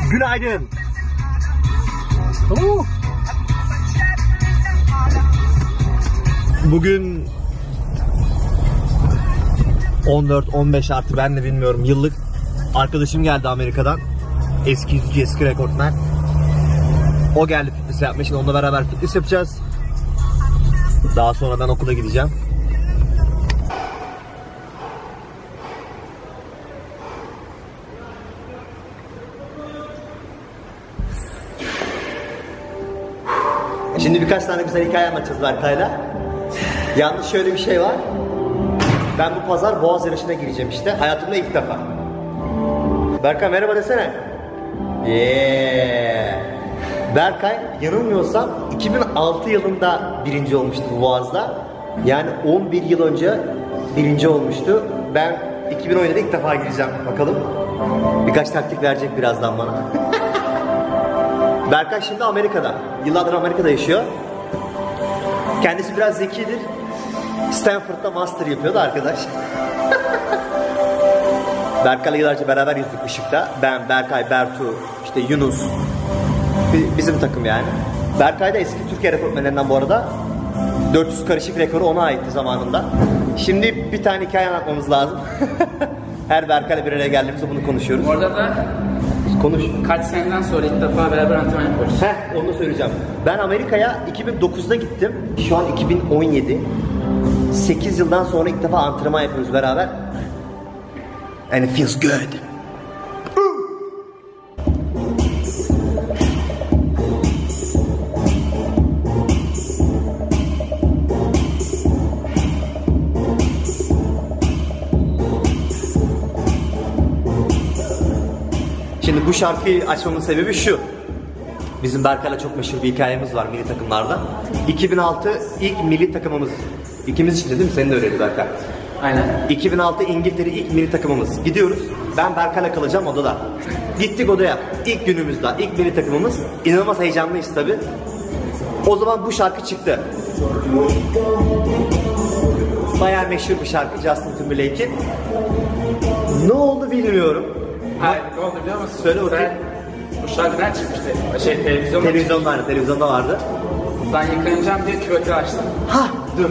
Günaydın. Bugün 14-15 artı ben de bilmiyorum yıllık arkadaşım geldi Amerika'dan. Eski yüzücü, eski rekortmen. O geldi fitness yapmaya. Şimdi onunla beraber fitness yapacağız. Daha sonra ben okula gideceğim. Şimdi birkaç tane güzel hikaye anlatacağız Berkay'la. Yalnız şöyle bir şey var. Ben bu pazar Boğaz yarışına gireceğim işte. Hayatımda ilk defa. Berkay merhaba desene. Yeah. Berkay yanılmıyorsam 2006 yılında birinci olmuştu bu Boğaz'da. Yani 11 yıl önce birinci olmuştu. Ben 2017'de ilk defa gireceğim. Bakalım. Birkaç taktik verecek birazdan bana. Berkay şimdi Amerika'da. Yıllardır Amerika'da yaşıyor. Kendisi biraz zekidir. Stanford'da master yapıyordu arkadaş. Berkay'la yıllarca beraber yüzdük ışıkta. Ben, Berkay, Bertu, işte Yunus. Bizim takım yani. Berkay da eski Türkiye rekortmenlerinden bu arada. 400 karışık rekoru ona aitti zamanında. Şimdi bir tane hikaye anlatmamız lazım. Her Berkay'la bir araya geldiğimizde bunu konuşuyoruz. Orada da konuş. Kaç seneden sonra ilk defa beraber antrenman yapıyoruz. Onu da söyleyeceğim. Ben Amerika'ya 2009'da gittim. Şu an 2017. 8 yıldan sonra ilk defa antrenman yapıyoruz beraber. And it feels good. Şimdi bu şarkıyı açmamın sebebi şu. Bizim Berkay'la çok meşhur bir hikayemiz var milli takımlarda. 2006 ilk milli takımımız. İkimiz için de değil mi? Senin de öyleydi Berkay. Aynen. 2006 İngiltere ilk milli takımımız. Gidiyoruz. Ben Berkay'la kalacağım odada. Gittik odaya. İlk günümüzde ilk milli takımımız. İnanılmaz heyecanlıyız tabi. O zaman bu şarkı çıktı. Bayağı meşhur bir şarkı Justin Timberlake'in. Ne oldu bilmiyorum. Hayır, ne oldu biliyor musun? Söyle bakayım. Bu şarkıdan çıkmıştı. Televizyonda vardı. Sen yıkanacağım diye küveti açtım. Ha dur.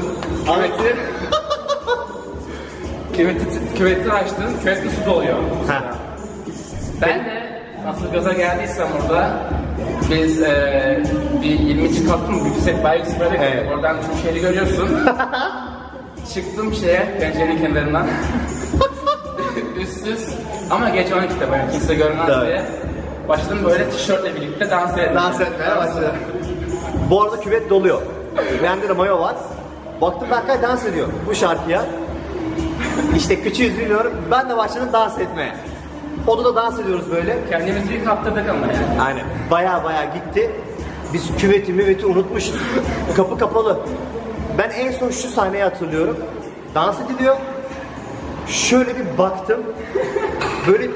Küveti açtın, küvette su doluyor. Ha. Ben de nasıl gaza geldiysem orada biz bir 20. katta mı yüksek bayağı yükseklerdik. Evet. Oradan tüm şehri görüyorsun. Çıktım pencerenin kenarından. Üstsüz ama geç 12'de böyle kimse görmez diye. Başladım böyle tişörtle birlikte dans etmeye başladım. Bu arada küvet doluyor. Bende de mayo var. Baktım Berkay dans ediyor bu şarkıya. İşte küçüğüz biliyorum. Ben de başladım dans etmeye. Odada dans ediyoruz böyle. Kendimizi bir kaptırdık ama yani. Aynen. Baya gitti. Biz küveti unutmuşuz. Kapı kapalı. Ben en son şu sahneyi hatırlıyorum. Dans ediliyor. Şöyle bir baktım. Böyle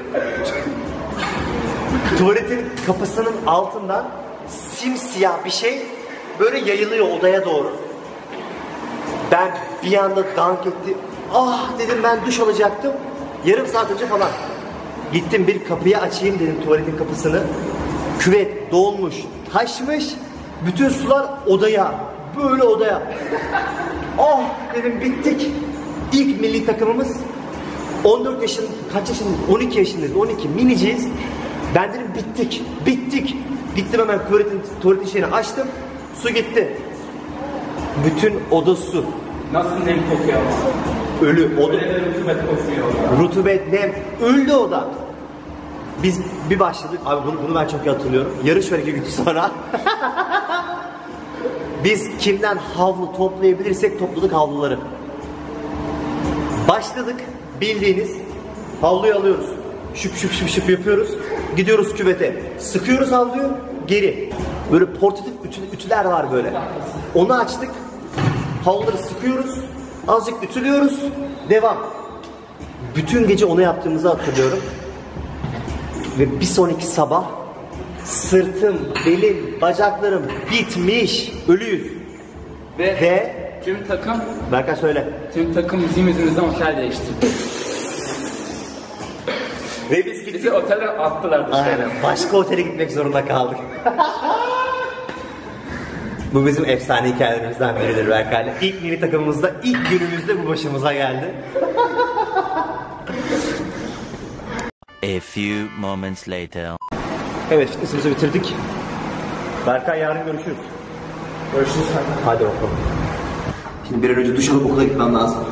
tuvaletin kapısının altından simsiyah bir şey böyle yayılıyor odaya doğru. Ben bir anda dank etti. Ah dedim ben duş alacaktım. Yarım saat önce falan. Gittim bir kapıyı açayım dedim tuvaletin kapısını. Küvet dolmuş, taşmış. Bütün sular odaya. Böyle odaya. Ah dedim bittik. İlk milli takımımız 14 yaşın, kaç yaşındayız? 12 yaşındayız. 12 miniciyiz. Ben dedim bittik. Gittim hemen tuvaletin şeyini açtım. Su gitti. Bütün oda su. Nasıl nem kokuyor ama? Ölü oda. Öyle rutubet kokuyor. Rutubet, nem. Öldü oda. Biz bir başladık. Abi bunu ben çok iyi hatırlıyorum. Yarış var 2 gün sonra. Biz kimden havlu toplayabilirsek topladık havluları. Başladık. Bildiğiniz havluyu alıyoruz. Şıp yapıyoruz. Gidiyoruz küvete. Sıkıyoruz havluyu. Geri. Böyle portatif ütüler var böyle. Onu açtık. Havluları sıkıyoruz. Azıcık ütülüyoruz. Devam. Bütün gece onu yaptığımızı hatırlıyorum. Ve bir sonraki sabah sırtım, belim, bacaklarım bitmiş. Ölüyüz. Ve tüm takım Berkay söyle. Tüm takım bizim yüzümüzden otel değiştirdi. Ve biz gittik. Bizi otele attılar dışarı. Aynen. Başka otele gitmek zorunda kaldık. Bu bizim efsane hikayelerimizden biridir Berkay'la. İlk milli takımımızda, ilk günümüzde bu başımıza geldi. A few moments later. Evet, fitnessimizi bitirdik. Berkay yarın görüşürüz. Görüşürüz. Hadi bakalım. Şimdi bir an önce duş alıp okula gitmem lazım.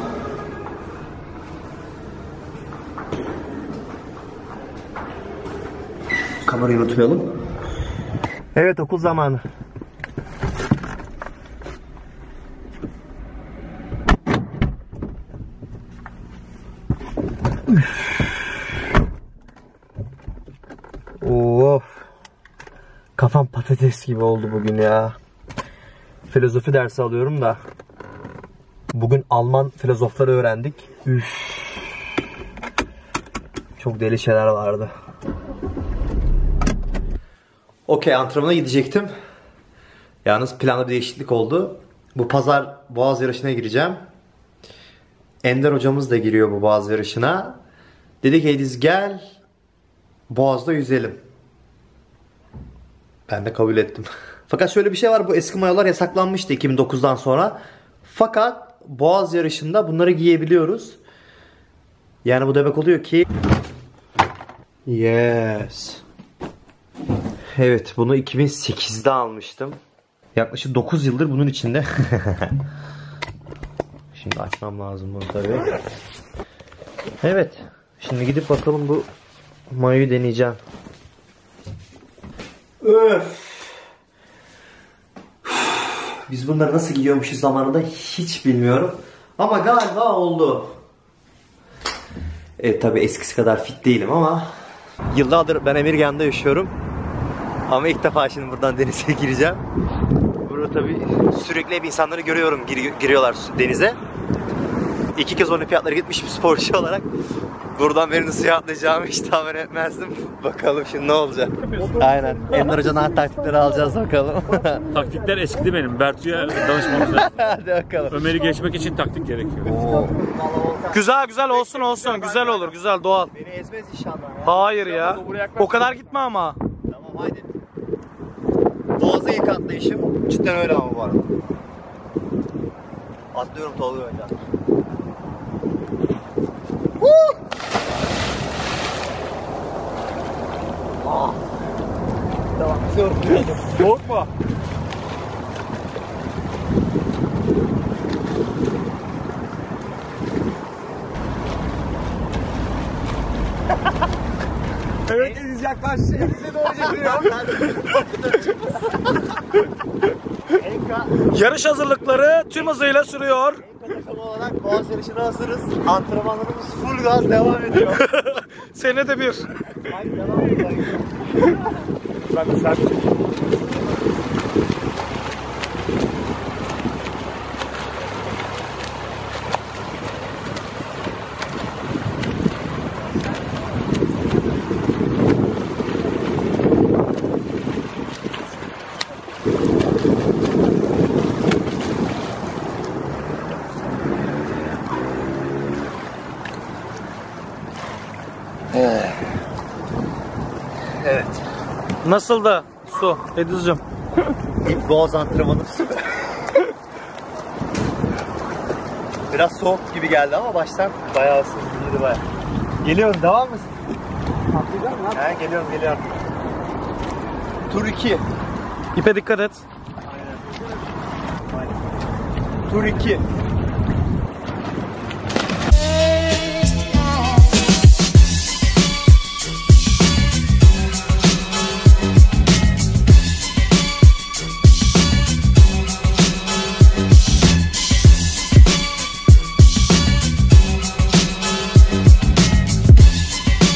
Kamerayı unutmayalım. Evet, okul zamanı. Of. Kafam patates gibi oldu bugün ya. Filozofi dersi alıyorum da. Bugün Alman filozofları öğrendik. Üf. Çok deli şeyler vardı. Okey, antrenmana gidecektim. Yalnız planda bir değişiklik oldu. Bu pazar boğaz yarışına gireceğim. Ender hocamız da giriyor bu boğaz yarışına. Dedi ki Ediz gel boğazda yüzelim. Ben de kabul ettim. Fakat şöyle bir şey var, bu eski mayolar yasaklanmıştı 2009'dan sonra. Fakat boğaz yarışında bunları giyebiliyoruz. Yani bu demek oluyor ki yes. Evet, bunu 2008'de almıştım. Yaklaşık 9 yıldır bunun içinde. Şimdi açmam lazım bunu tabii. Evet. Şimdi gidip bakalım bu mayoyu deneyeceğim. Öf. Biz bunları nasıl giyiyormuşuz zamanında hiç bilmiyorum. Ama galiba oldu. Evet, tabii eskisi kadar fit değilim ama yıllardır ben Emirgan'da yaşıyorum. Ama ilk defa şimdi buradan denize gireceğim. Burada tabii sürekli hep insanları görüyorum giriyorlar denize. 2 kez olimpiyatlara gitmiş bir sporcu olarak buradan benim suya atlayacağımı hiç tahmin etmezdim. Bakalım şimdi ne olacak. Aynen. Ender Hoca'dan taktikleri alacağız bakalım. Taktikler eskidi benim. Bertu'ya danışmamız lazım. Hadi bakalım. Ömer'i geçmek için taktik gerekiyor. Güzel olsun güzel olur güzel doğal. Beni ezmez inşallah ya. Hayır ya. O kadar gitme ama. Tamam haydi. Boğaz'a ilk atlayışım. Cidden öyle ama bu arada. Atlıyorum Tolga Hocam. Tamam, zor. Soğuk mu? Evet, Ediz yaklaştı. Bize doğru geliyor. Yarış hazırlıkları tüm hızıyla sürüyor. Takım olarak boğaz yarışına hazırız. Antrenmanlarımız full gaz devam ediyor. Senede bir. Haydi devam edelim. Ben de sen. Evet. Nasıldı su Ediz'cim? İlk boğaz antrenmanı süper. Biraz soğuk gibi geldi ama baştan bayağı ısındı bayağı. Geliyorum, devam mısın? Atlayacak mısın? He, geliyorum. Tur 2. İpe dikkat et. Tur 2.